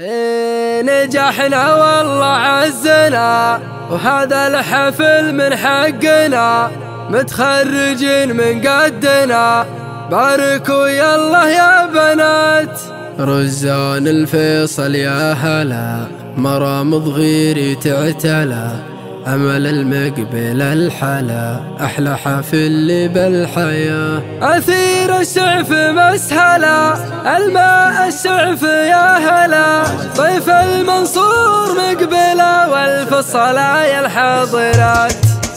نجحنا والله عزنا، وهذا الحفل من حقنا، متخرجين من قدنا، باركوا يالله يا بنات. رزان الفيصل يا هلا، مرامض غيري تعتلى، أمل المقبل الحلا، أحلى حفل بالحياة. أثير السعف مسهلا، الماء السعف يا هلا، ضيف المنصور مقبلة، والف الصلاة الحاضرات.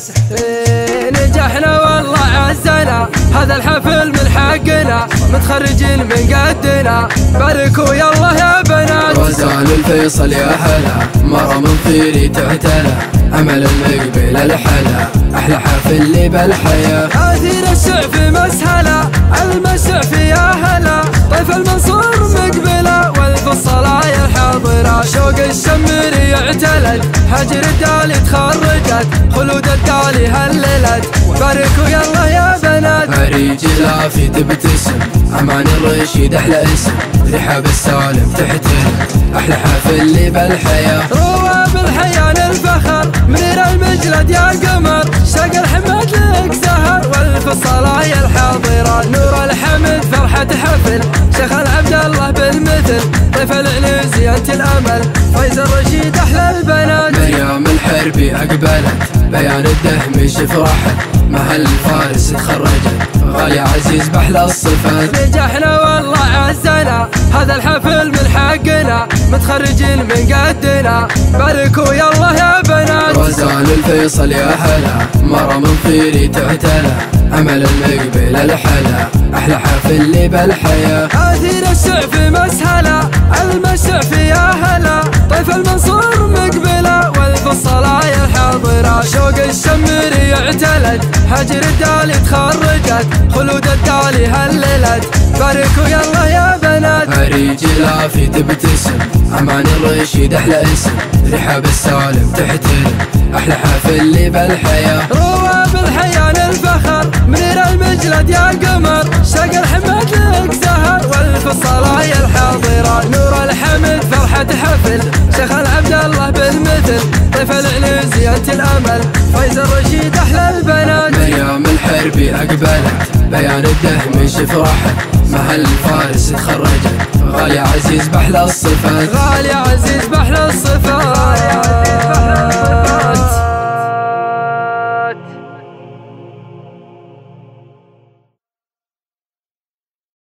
نجحنا والله عزنا، هذا الحفل من حقنا، متخرجين من قدنا، باركوا يالله يا بنات. رزان الفيصل يا هلا، مرامض غيري تعتلى، أمل المقبل الحلا، أحلى حفل بالحياة. أثير السعف مسهلا، المسعف يا هلا، ضيف المنصور مقبلة، والف الصلاة الحاضرة. شوق الشمري اعتلت، هجر الدالي تخرجت، خلود الدالي هللت، باركوا يالله يا بنات. أريج العافية تبتسم، أمان الرشيد أحلى اسم، رحاب السالم تحترم، أحلى حفل بالحياة. روى بالحياة الفخر، منير المجلد يا قمر، شاق الحمد لك سهر، والف الصلاة الحاضرة. نور الحمد فرحة حفل، شيخ العبد الله بالمثل، ضيف العنزي انت الامل، فايز الرشيد احلى البنات. مريم الحربي اقبلت، بيان الدهم شفرحت، مهل الفارس تخرجت، غالي عزيز باحلى الصفات. نجحنا والله عزنا، هذا الحفل من حقنا، متخرجين من قدنا، باركوا يالله يا بنات. رزان الفيصل يا هلا، مرامض غيري تعتلى، أمل المقبل الحلا، أحلى حفل بالحياة. أثير السعف مسهلا، المسعف يا هلا، ضيف المنصور مقبلة، والف الصلاة الحاضرة. شوق الشمري اعتلت، هجر الدالي تخرجت، خلود الدالي هللت، باركوا يالله يا بنات. أريج العافية تبتسم، أمان الرشيد أحلى اسم، رحاب السالم تحترم، أحلى حفل بالحياة. روى بالحياة الفخر، منير المجلد يا قمر، شاق الحمد لك سهر، والف الصلاة الحاضرة. نور الحمد فرحة حفل، شيخ العبد الله بالمثل، ضيف العنزي انت الامل، فايز الرشيد احلى البنات. مريم الحربي اقبلت، بيان الدهم شفرحت، مهل الفارس تخرجت، غالي عزيز باحلى الصفات. غالي عزيز باحلى الصفات.